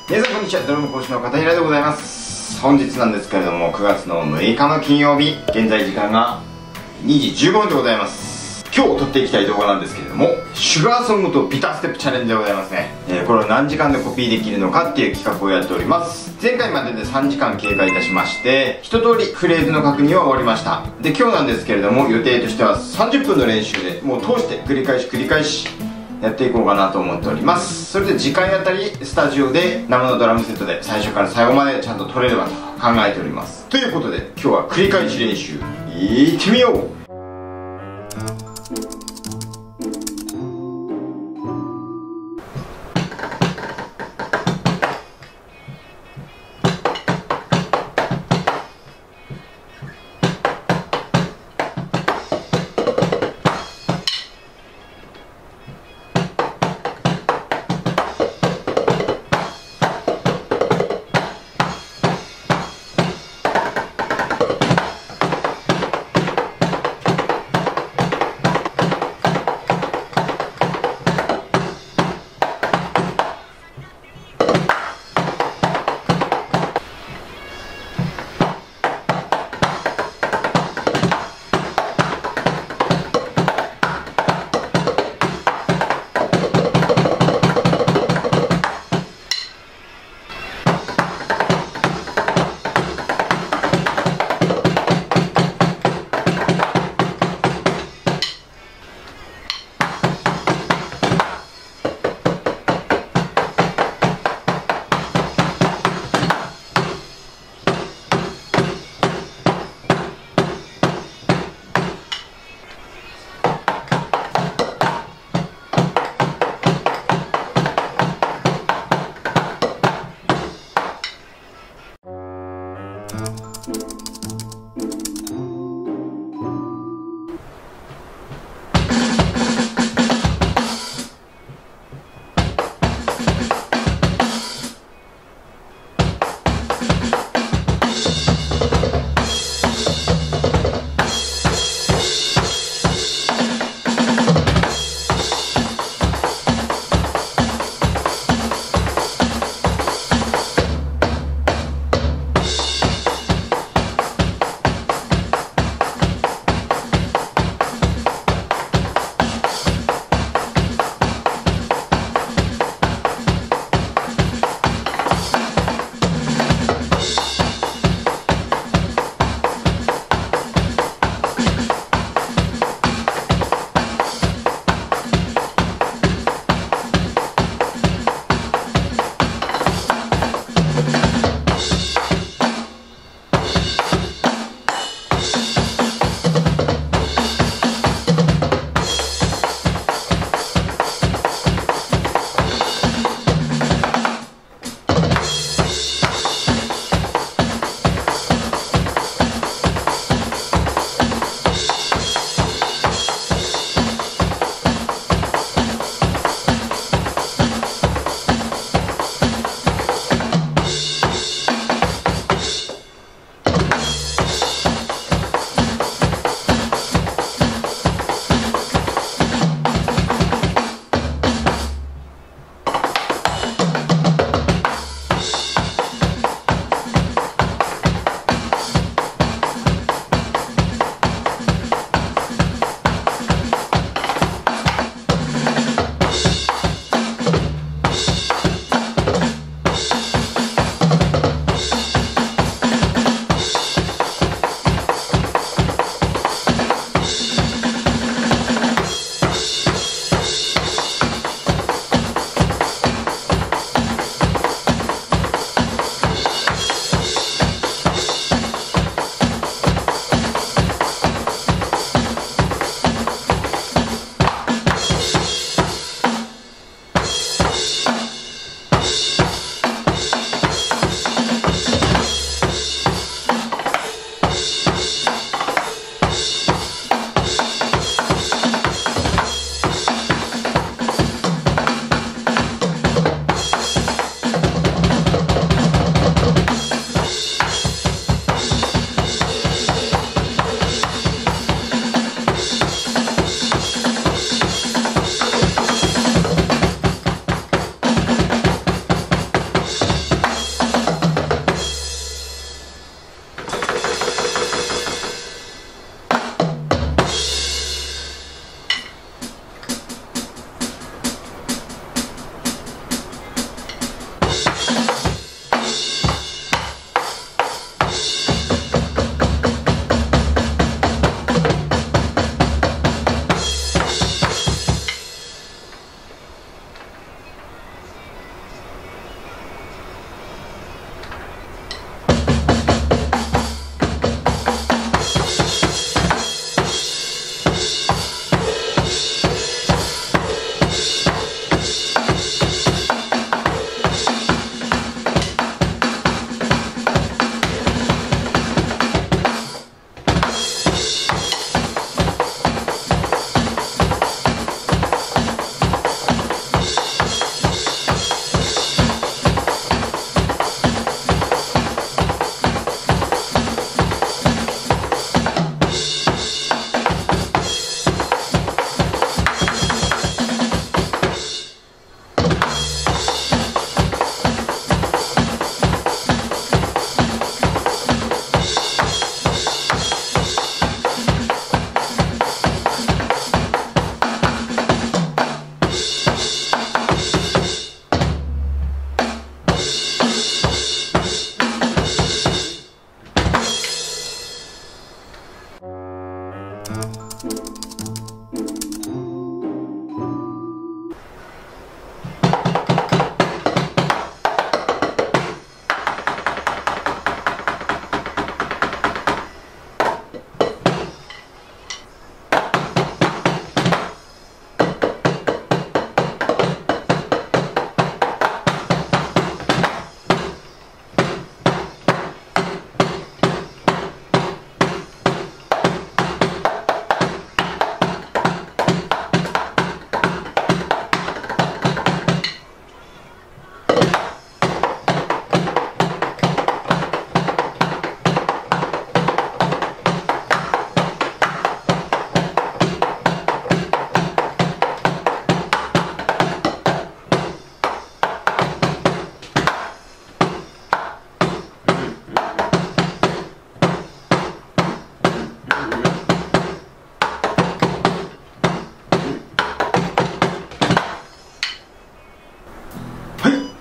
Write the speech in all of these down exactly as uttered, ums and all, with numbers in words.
皆さんこんにちは、ドラム講師の片平でございます。本日なんですけれども、くがつのむいかの金曜日、現在時間がにじじゅうごふんでございます。今日撮っていきたい動画なんですけれども、シュガーソングとビターステップチャレンジでございますね。えー、これを何時間でコピーできるのかっていう企画をやっております。前回まででさんじかん経過いたしまして、一通りフレーズの確認は終わりました。で、今日なんですけれども、予定としてはさんじゅっぷんの練習でもう通して繰り返し繰り返しやっていこうかなと思っております。それで次回あたりスタジオで生のドラムセットで最初から最後までちゃんと撮れればと考えております。ということで今日は繰り返し練習いってみよう。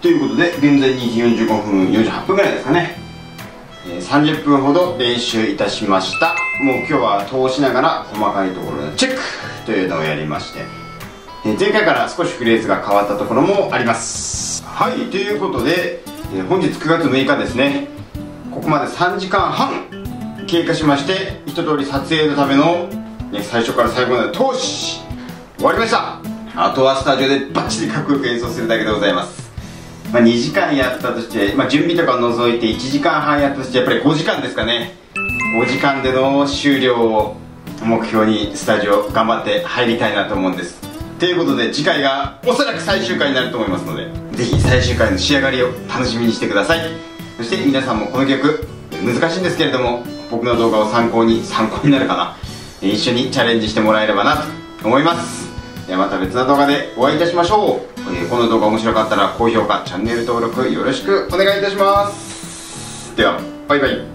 ということで現在にじよんじゅうごふんよんじゅうはっぷんぐらいですかね、えー、さんじゅっぷんほど練習いたしました。もう今日は通しながら細かいところのチェックというのをやりまして、えー、前回から少しフレーズが変わったところもあります。はい、ということで、えー、本日くがつむいかですね、ここまでさんじかんはん経過しまして、一通り撮影のための、ね、最初から最後まで通し終わりました。あとはスタジオでバッチリかっこよく演奏するだけでございます。まあ、にじかんやったとして、まあ、準備とかを除いていちじかんはんやったとして、やっぱりごじかんですかね。ごじかんでの終了を目標にスタジオ頑張って入りたいなと思うんです。ということで次回がおそらく最終回になると思いますので、ぜひ最終回の仕上がりを楽しみにしてください。そして皆さんもこの曲難しいんですけれども、僕の動画を参考に参考になるかな、一緒にチャレンジしてもらえればなと思います。ではまた別な動画でお会いいたしましょう。えー、この動画面白かったら高評価、チャンネル登録よろしくお願いいたします。ではバイバイ。